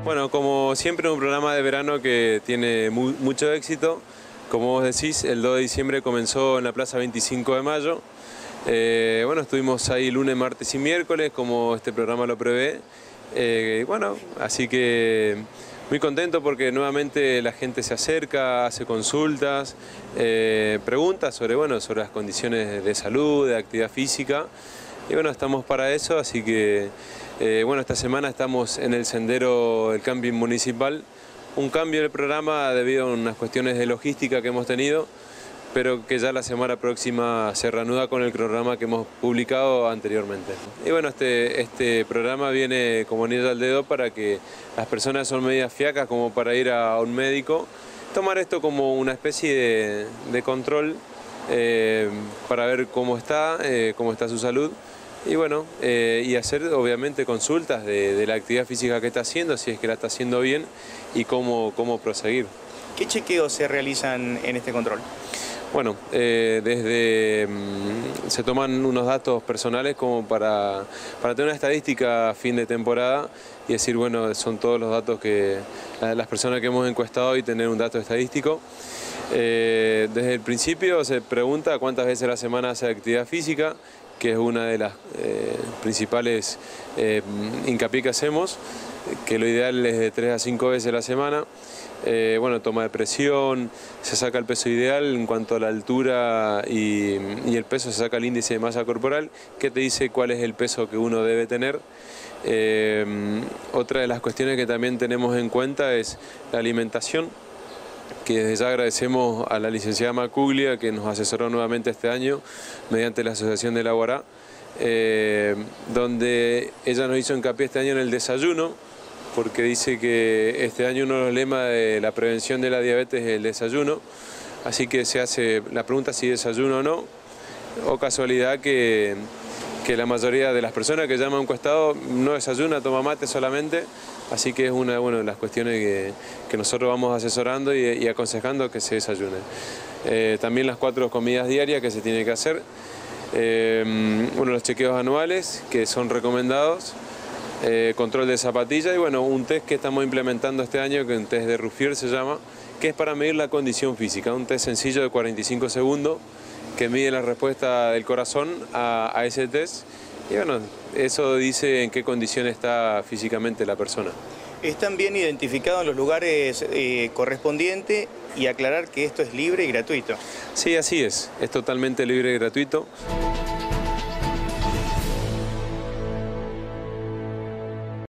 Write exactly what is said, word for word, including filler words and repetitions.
Bueno, como siempre, un programa de verano que tiene mu mucho éxito. Como vos decís, el dos de diciembre comenzó en la Plaza veinticinco de mayo. Eh, bueno, estuvimos ahí lunes, martes y miércoles, como este programa lo prevé. Eh, bueno, así que muy contento porque nuevamente la gente se acerca, hace consultas, eh, preguntas sobre, bueno, sobre las condiciones de salud, de actividad física. Y bueno, estamos para eso, así que eh, bueno, esta semana estamos en el sendero del camping municipal. Un cambio del programa debido a unas cuestiones de logística que hemos tenido, pero que ya la semana próxima se reanuda con el programa que hemos publicado anteriormente. Y bueno, este, este programa viene como anillo al dedo para que las personas son medias fiacas como para ir a un médico, tomar esto como una especie de, de control eh, para ver cómo está, eh, cómo está su salud. Y bueno, eh, y hacer obviamente consultas de, de la actividad física que está haciendo, si es que la está haciendo bien y cómo, cómo proseguir. ¿Qué chequeos se realizan en este control? Bueno, eh, desde mmm, se toman unos datos personales como para, para tener una estadística a fin de temporada y decir, bueno, son todos los datos que las personas que hemos encuestado y tener un dato estadístico. Eh, desde el principio se pregunta cuántas veces a la semana hace actividad física, que es una de las eh, principales eh, hincapié que hacemos, que lo ideal es de tres a cinco veces a la semana. Eh, bueno, toma de presión, se saca el peso ideal en cuanto a la altura y, y el peso, se saca el índice de masa corporal, que te dice cuál es el peso que uno debe tener. Eh, otra de las cuestiones que también tenemos en cuenta es la alimentación, que desde ya agradecemos a la licenciada Macuglia, que nos asesoró nuevamente este año mediante la Asociación de la Guará, eh, donde ella nos hizo hincapié este año en el desayuno, porque dice que este año uno de los lemas de la prevención de la diabetes es el desayuno, así que se hace la pregunta si desayuno o no, o casualidad que, que la mayoría de las personas que llaman a un encuestado no desayuna, toma mate solamente. Así que es una bueno, de las cuestiones que, que nosotros vamos asesorando y, y aconsejando que se desayune. Eh, también las cuatro comidas diarias que se tienen que hacer. Eh, bueno, los chequeos anuales que son recomendados. Eh, control de zapatilla y bueno, un test que estamos implementando este año, que es un test de Ruffier se llama, que es para medir la condición física. Un test sencillo de cuarenta y cinco segundos que mide la respuesta del corazón a, a ese test. Y bueno, eso dice en qué condición está físicamente la persona. Están bien identificados en los lugares eh, correspondientes y aclarar que esto es libre y gratuito. Sí, así es, es totalmente libre y gratuito.